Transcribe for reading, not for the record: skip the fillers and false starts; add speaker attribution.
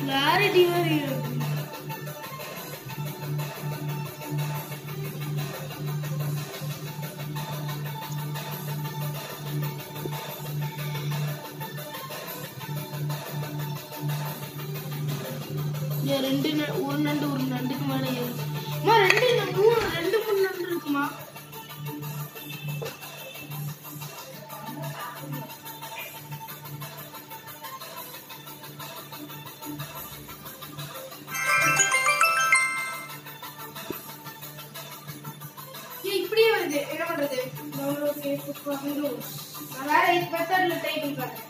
Speaker 1: Clarity மாதிரி இருக்கு. ஒரு நண்டுக்கு மேல ஏறுமா. 2 3 நண்டு இருக்குமா. இப்படியே வருது. என்ன பண்றது? நான் வேற மெத்தட்ல டைப் பண்ணி பாருங்க.